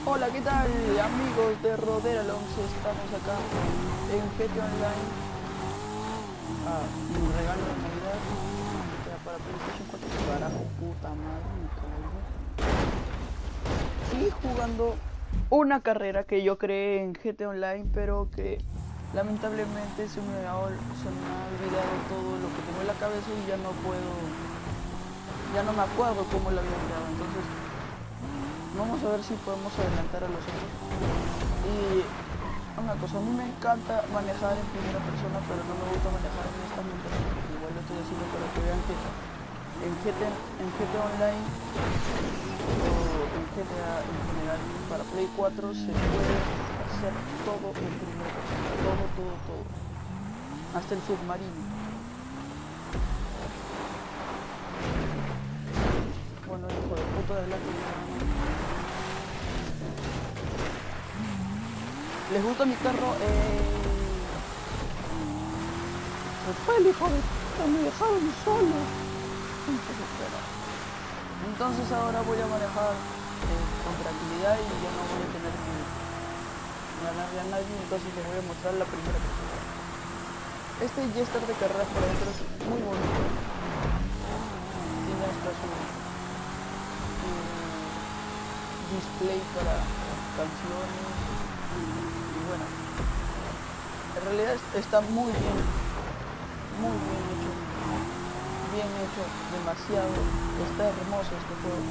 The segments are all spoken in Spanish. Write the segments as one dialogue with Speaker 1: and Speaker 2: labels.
Speaker 1: Hola, ¿qué tal amigos de Rodera Alonso? Estamos acá en GTA Online. Un regalo de Navidad. GTA para PlayStation 4. Carajo, puta madre, me caigo. Y jugando una carrera que yo creé en GTA Online, pero que lamentablemente se me ha olvidado todo lo que tengo en la cabeza y ya no me acuerdo cómo lo había creado. Entonces, vamos a ver si podemos adelantar a los otros. Y una cosa, a mí me encanta manejar en primera persona, pero no me gusta manejar en esta montaña. Igual lo estoy haciendo para que vean que en GTA Online o en GTA en general para Play 4 se puede hacer todo en primera persona. Todo. Hasta el submarino. Bueno, hijo de puta de la que ¿les gusta mi carro? Se fue el hijo de puta, me dejaron solo. Entonces ahora voy a manejar con tranquilidad y ya no voy a tener que ganarle a nadie, entonces les voy a mostrar la primera persona. Este Jester de carreras por dentro es muy bonito. Tiene hasta su display para canciones y bueno, en realidad está muy bien hecho, demasiado, está hermoso este juego.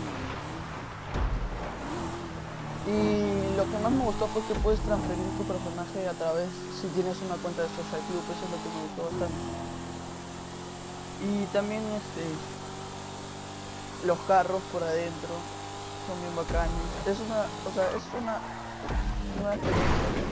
Speaker 1: Y lo que más me gustó fue que puedes transferir tu personaje a través, si tienes una cuenta de Social Club, eso es lo que me gustó bastante. Y también los carros por adentro son bien bacanes. Es una experiencia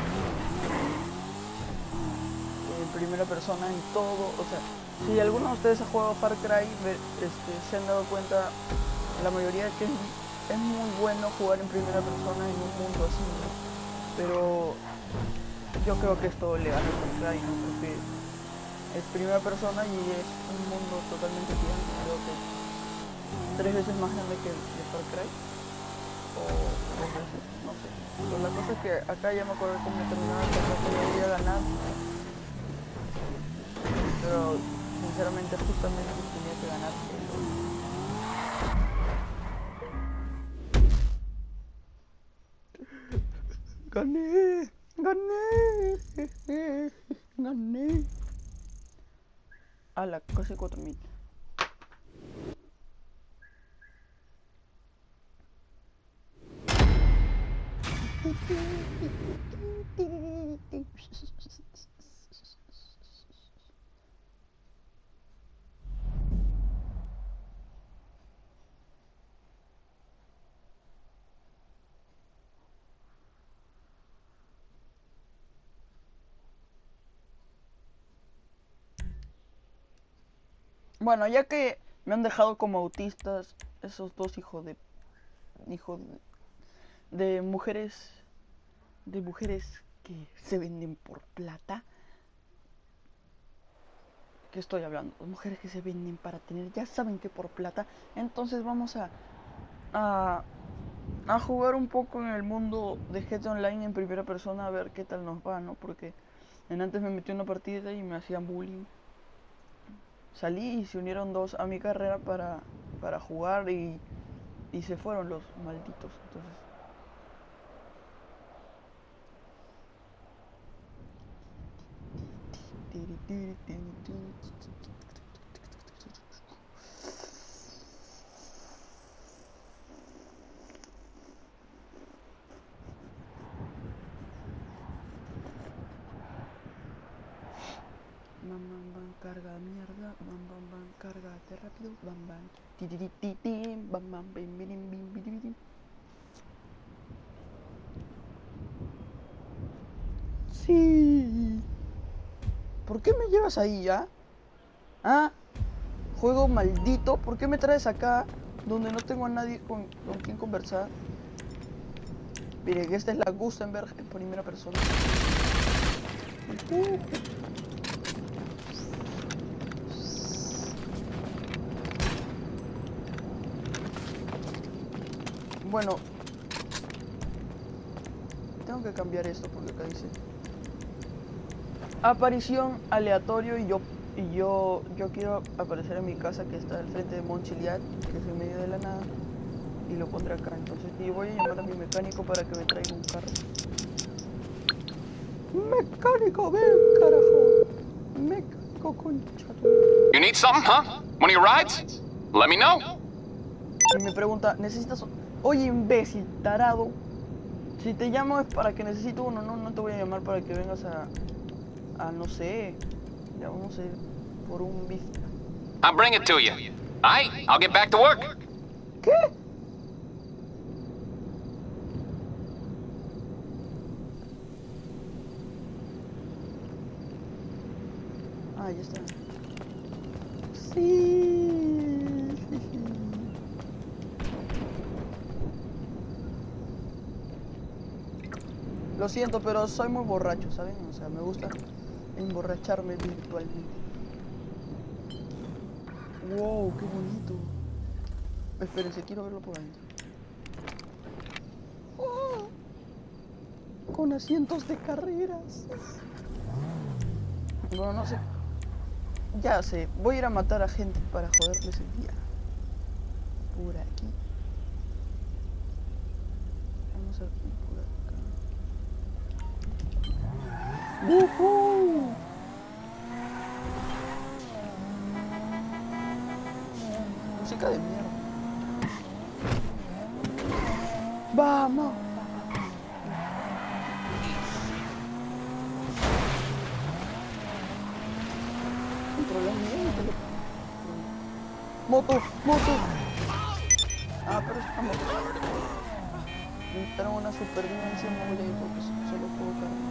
Speaker 1: en primera persona en todo. O sea, si alguno de ustedes ha jugado Far Cry, se han dado cuenta, la mayoría, que es muy bueno jugar en primera persona en un mundo así, ¿no? Pero yo creo que esto le gana a Far Cry, ¿no? Porque es primera persona y es un mundo totalmente gigante, creo que 3 veces más grande que Far Cry, o 2 veces, no sé. Pero la cosa es que acá ya me acuerdo cómo terminaba el carrera, que ya iba a ganar, pero sinceramente justamente tenía que ganar el otro. Gané. A la casi 4000. Bueno, ya que me han dejado como autistas esos dos hijos de mujeres, que se venden por plata. ¿Qué estoy hablando? Mujeres que se venden para tener, ya saben que por plata. Entonces vamos a, a jugar un poco en el mundo de GTA Online en primera persona, a ver qué tal nos va, ¿no? Porque antes me metí en una partida y me hacían bullying. Salí y se unieron dos a mi carrera para jugar y se fueron los malditos. Entonces, bam, carga mierda, bam, cárgate rápido, bam, bam, bim, bim, bim, bim, bim. Sí. ¿Por qué me llevas ahí ya? ¿Ah? Juego maldito, ¿por qué me traes acá donde no tengo a nadie con quien conversar? Mire, que esta es la Gustenberg en primera persona. Bueno, tengo que cambiar esto porque acá dice aparición aleatorio y yo quiero aparecer en mi casa que está al frente de Montchiliad, que es en medio de la nada, y lo pondré acá. Entonces, y voy a llamar a mi mecánico para que me traiga un carro. Mecánico, ven, carajo. Mecánico, concha.
Speaker 2: You need something, huh? One of your rides? Let me know.
Speaker 1: Y me pregunta, ¿necesitas? Oye, imbécil, tarado. Si te llamo es para que necesito uno, no te voy a llamar para que vengas a no sé, ya vamos a ir por un bife.
Speaker 2: I'll bring it to you. Alright, I'll get back to work.
Speaker 1: ¿Qué? Ah, ya está. Sí. Lo siento, pero soy muy borracho, ¿saben? O sea, me gusta emborracharme virtualmente. Wow, qué bonito. Espérense, quiero verlo por adentro. Oh, con asientos de carreras. Bueno, no sé. Ya sé, voy a ir a matar a gente para joderles el día. Por aquí. Vamos a ir por acá. ¡Woohoo! Música de mierda. ¡Vamos! Controlas bien, moto. Ah, pero es una moto. Necesitaron una supervivencia, no voy a ir porque solo puedo cargar.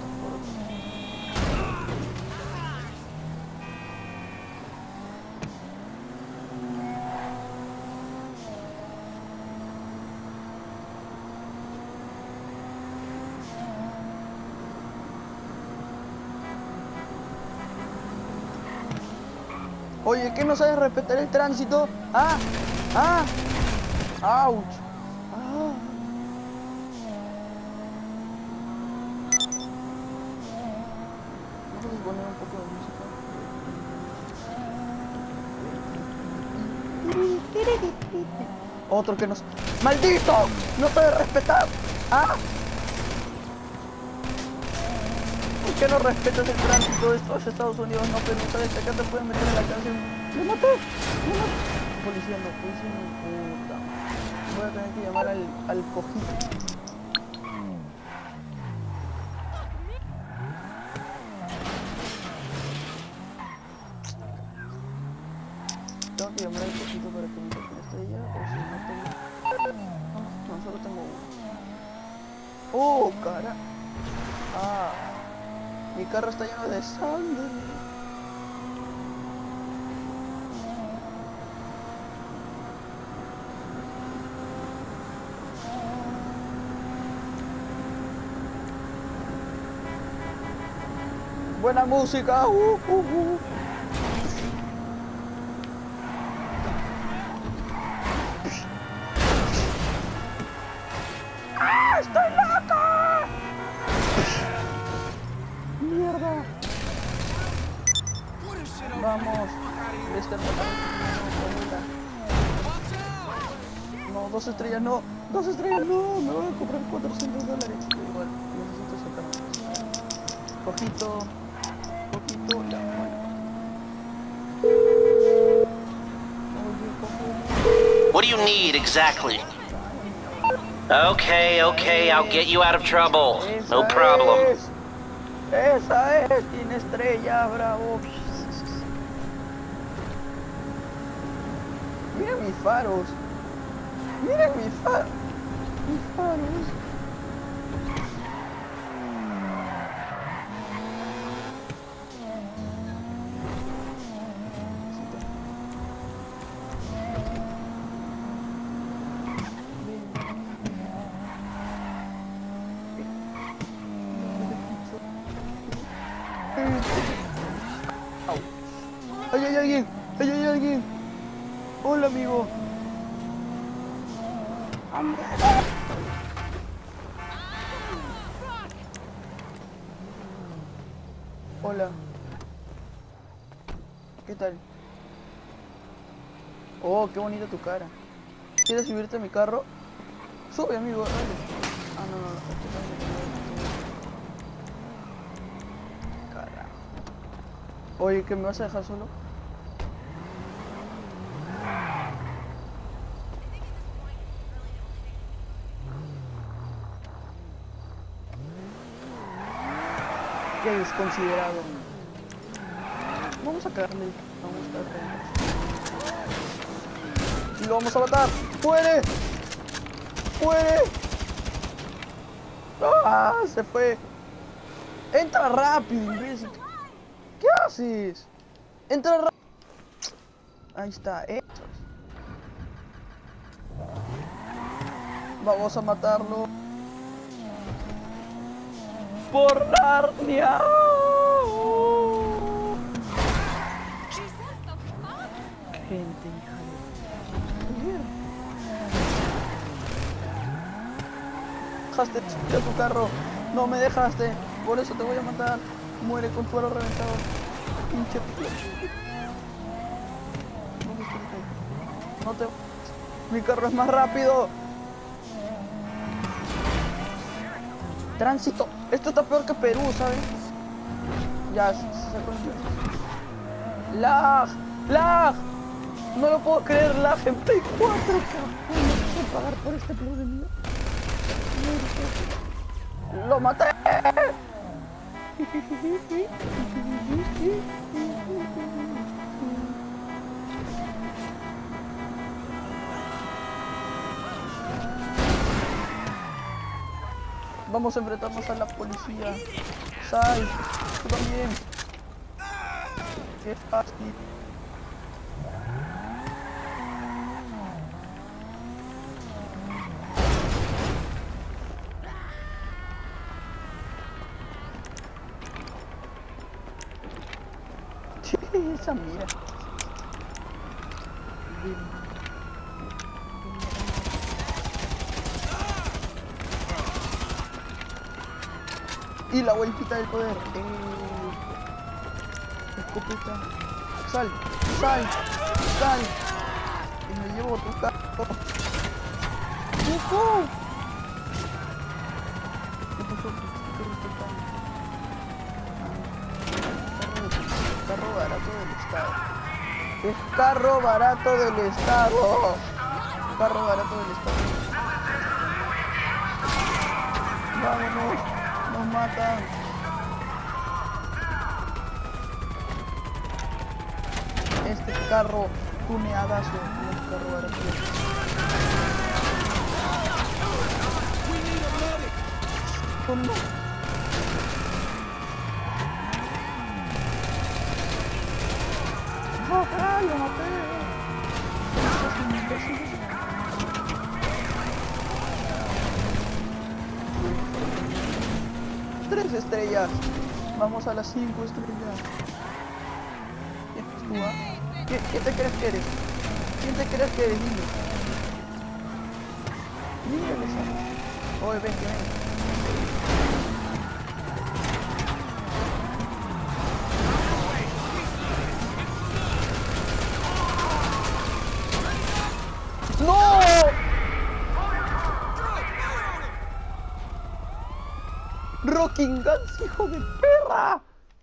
Speaker 1: Oye, ¿qué no sabes respetar el tránsito? ¡Ah! ¡Auch! ¡Ah! Vamos a poner un poco de música. Otro que nos... ¡Maldito! ¡No sabes respetar! ¡Ah! ¿Por qué no respetas el tránsito? Estos Estados Unidos no permiten que acá te pueden meter en la cárcel. ¡Me maté! Policía no, puta. Voy a tener que llamar al cojito. Tengo que llamar al cojito para que me saque una estrella, o si no tengo... No, solo tengo uno. ¡Oh, cara! ¡Ah! Mi carro está lleno de sangre. Buena música. ¡Ah, estoy loca! Mierda. Vamos. No, 2 estrellas no. 2 estrellas no. Me voy a comprar $400. Igual, necesito sacar. Cojito, ya, bueno.
Speaker 3: What do you need exactly? Okay, I'll get you out of trouble. No problem.
Speaker 1: Esa es, tiene estrella, bravo. Miren mis faros. Miren mis faros. ¡Ay, hay alguien! ¡Ay, hay alguien! ¡Hola, amigo! Hola. ¿Qué tal? Oh, qué bonita tu cara. ¿Quieres subirte a mi carro? Sube, amigo, dale. Ah, no, no, no. Carajo. Oye, ¿qué me vas a dejar solo? Qué desconsiderado. Vamos a cagarle. Vamos a cagarle. Y lo vamos a matar. ¡Muere! ¡Muere! ¡Ah! Se fue. Entra rápido, imbécil. ¿Qué haces? Entra rápido. Ahí está. Vamos a matarlo. Por Narnia. Gente, hija de... Dejaste de tu carro. No me dejaste. Por eso te voy a matar. Muere con suelo reventado. Pinche... No te... Mi carro es más rápido. Tránsito. Esto está peor que Perú, ¿sabes? Ya, se sacó el... ¡Lag! ¡Lag! No lo puedo creer, lag en Play 4, cabrón. No puedo pagar por este play de mí. ¡Lo maté! Vamos a enfrentarnos a la policía. Sai, tú también. Qué fácil. Esa mira. Y la vueltita del poder. Escopeta. Sal, sal, sal. Y me llevo tu carro. ¡Ujú! ¿Qué pasó? Carro barato del estado. Es carro barato del estado. Carro barato del estado. Vámonos. Nos matan. Este carro tuneadazo. Un carro barato. ¿Cómo? ¡Ah, lo maté! 3 estrellas. Vamos a las 5 estrellas. ¿Quién eres tú, ¿Quién te crees que eres? ¿Quién te crees que eres, niño? Niño, oye, ven, ven. ¡No! ¡Rocking Guns, hijo de perra!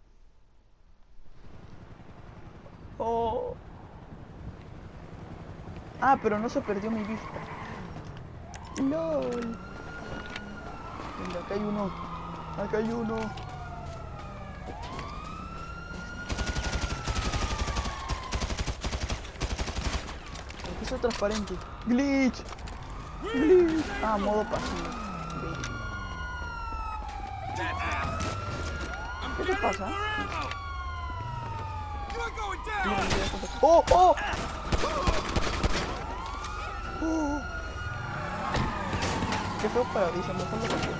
Speaker 1: Oh. Ah, pero no se perdió mi vista. LOL. Venga, acá hay uno. Acá hay uno. Aquí es transparente. Glitch. Glitch. Ah, modo pasivo. ¿Qué te pasa? ¡Oh! ¡Oh! ¡Oh! Qué feo parabrisas, mejor lo que...